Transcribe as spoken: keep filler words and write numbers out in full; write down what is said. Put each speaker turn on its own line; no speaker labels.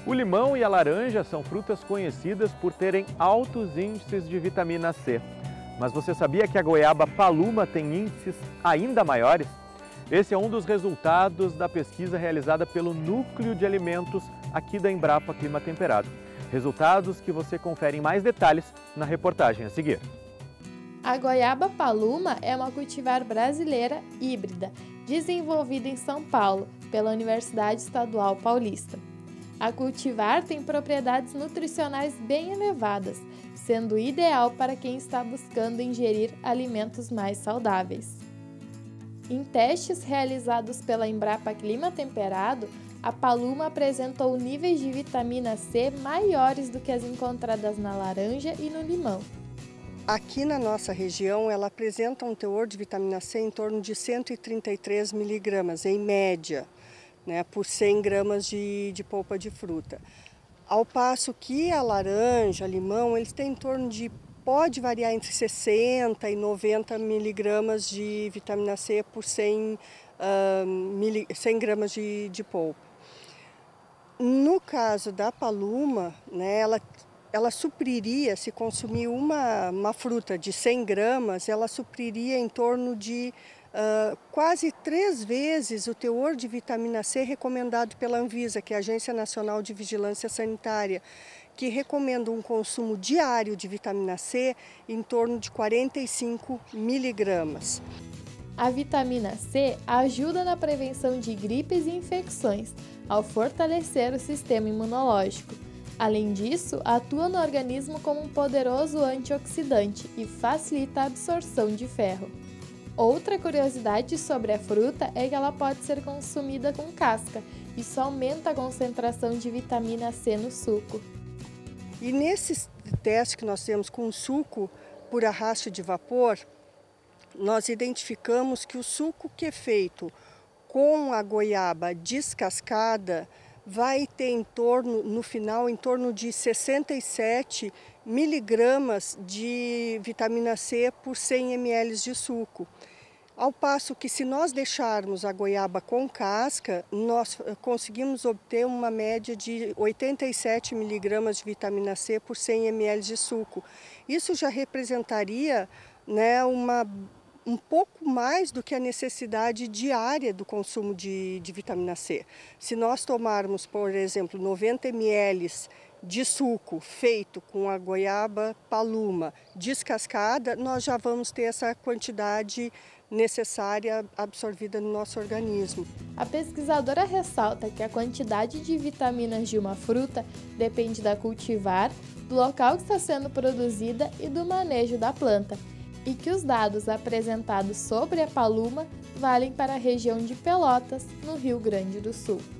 O limão e a laranja são frutas conhecidas por terem altos índices de vitamina C. Mas você sabia que a goiaba paluma tem índices ainda maiores? Esse é um dos resultados da pesquisa realizada pelo Núcleo de Alimentos aqui da Embrapa Clima Temperado. Resultados que você confere em mais detalhes na reportagem a seguir.
A goiaba paluma é uma cultivar brasileira híbrida, desenvolvida em São Paulo pela Universidade Estadual Paulista. A cultivar tem propriedades nutricionais bem elevadas, sendo ideal para quem está buscando ingerir alimentos mais saudáveis. Em testes realizados pela Embrapa Clima Temperado, a paluma apresentou níveis de vitamina C maiores do que as encontradas na laranja e no limão.
Aqui na nossa região, ela apresenta um teor de vitamina C em torno de cento e trinta e três miligramas, em média, né, por cem gramas de, de polpa de fruta. Ao passo que a laranja, limão, eles têm em torno de, pode variar entre sessenta e noventa miligramas de vitamina C por cem, uh, mili, cem gramas de, de polpa. No caso da paluma, né, ela ela supriria, se consumir uma, uma fruta de cem gramas, ela supriria em torno de uh, quase três vezes o teor de vitamina C recomendado pela Anvisa, que é a Agência Nacional de Vigilância Sanitária, que recomenda um consumo diário de vitamina C em torno de quarenta e cinco miligramas.
A vitamina C ajuda na prevenção de gripes e infecções, ao fortalecer o sistema imunológico. Além disso, atua no organismo como um poderoso antioxidante e facilita a absorção de ferro. Outra curiosidade sobre a fruta é que ela pode ser consumida com casca. Isso aumenta a concentração de vitamina C no suco.
E nesse teste que nós temos com o suco por arrasto de vapor, nós identificamos que o suco que é feito com a goiaba descascada vai ter em torno, no final, em torno de sessenta e sete miligramas de vitamina C por cem mililitros de suco. Ao passo que, se nós deixarmos a goiaba com casca, nós conseguimos obter uma média de oitenta e sete miligramas de vitamina C por cem mililitros de suco. Isso já representaria, né, uma um pouco mais do que a necessidade diária do consumo de, de vitamina C. Se nós tomarmos, por exemplo, noventa mililitros de suco feito com a goiaba paluma descascada, nós já vamos ter essa quantidade necessária absorvida no nosso organismo.
A pesquisadora ressalta que a quantidade de vitaminas de uma fruta depende da cultivar, do local que está sendo produzida e do manejo da planta, e que os dados apresentados sobre a paluma valem para a região de Pelotas, no Rio Grande do Sul.